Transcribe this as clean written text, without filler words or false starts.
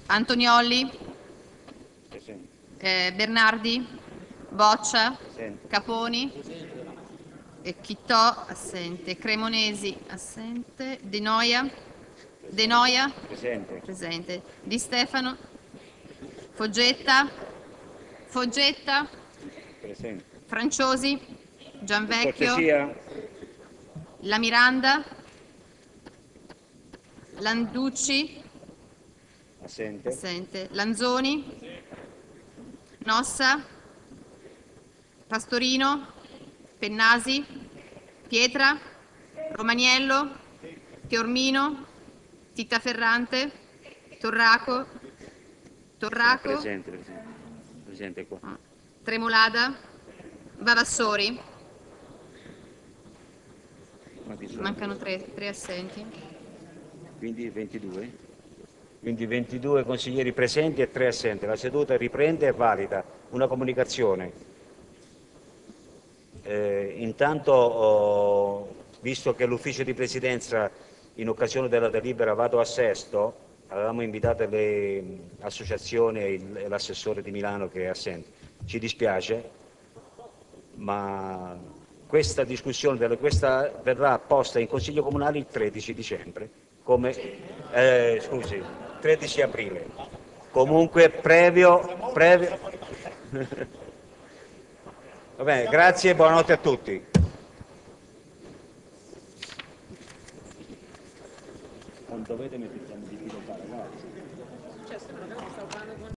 Antoniolli, Presente. Bernardi, Boccia, Presente. Caponi, Chittò, assente, Cremonesi, assente, De Noia, De Noia, Presente. presente, Di Stefano, Foggetta, Foggetta, Presente. Franciosi, Per Gianvecchio, cortesia, La Miranda, Landucci, assente. assente, Lanzoni, Nossa, Pastorino, Pennasi, Pietra, Romaniello, Teormino, Tittaferrante, Torraco, Torraco, Presente, presente. Presente qua. Tremolada, Vavassori. Quanti sono? Mancano tre assenti. Quindi 22? Quindi 22 consiglieri presenti e 3 assenti. La seduta riprende e valida. Una comunicazione. Intanto, visto che l'ufficio di presidenza in occasione della delibera vado a Sesto, avevamo invitato le associazioni e l'assessore di Milano che è assente. Ci dispiace, ma questa discussione verrà posta in Consiglio Comunale il 13 dicembre, come, scusi, 13 aprile. Comunque previo. Va bene, grazie e buonanotte a tutti. Non dovete metterci di filo, ragazzi.